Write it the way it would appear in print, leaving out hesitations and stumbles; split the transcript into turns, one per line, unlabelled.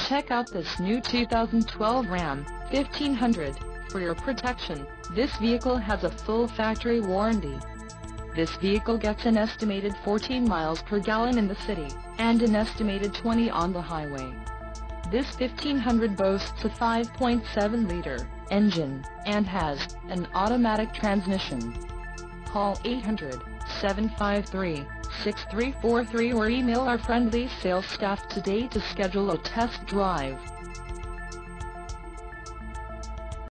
Check out this new 2012 Ram 1500. For your protection, this vehicle has a full factory warranty. This vehicle gets an estimated 14 miles per gallon in the city, and an estimated 20 on the highway. This 1500 boasts a 5.7-liter engine, and has an automatic transmission. Call 800-753-6343 or email our friendly sales staff today to schedule a test drive.